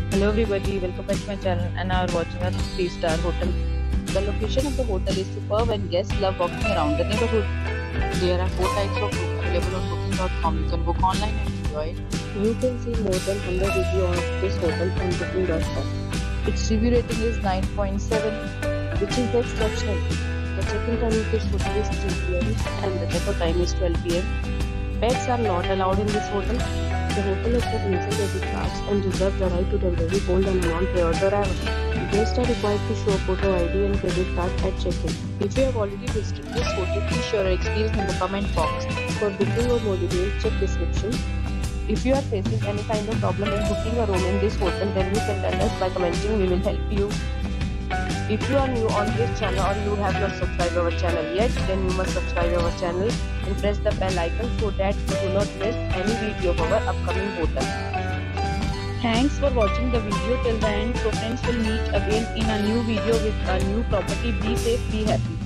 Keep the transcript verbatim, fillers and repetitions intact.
Hello everybody, welcome back to my channel and now we're watching a three star hotel. The location of the hotel is superb and guests love walking around the neighborhood. There are four types of rooms available on booking dot com. You can book online and enjoy it. You can see more than one hundred reviews of this hotel on booking dot com. Its review rating is nine point seven, which is exceptional. The check-in time of this hotel is three p m and the check-out time is twelve p m Pets are not allowed in this hotel. The hotel accepts major debit cards and reserves the right to temporarily hold an amount prior to arrival. Guests are required to show photo I D and credit card at check-in. If you have already visited this hotel, please share your experience in the comment box. For booking or more details, check description. If you are facing any kind of problem in booking a room in this hotel, then you can tell us by commenting. We will help you. If you are new on this channel or you have not subscribed our channel yet, then you must subscribe our channel and press the bell icon so that you do not miss any video of our upcoming hotel. Thanks for watching the video till the end. So friends, will meet again in a new video with a new property. Be safe, be happy.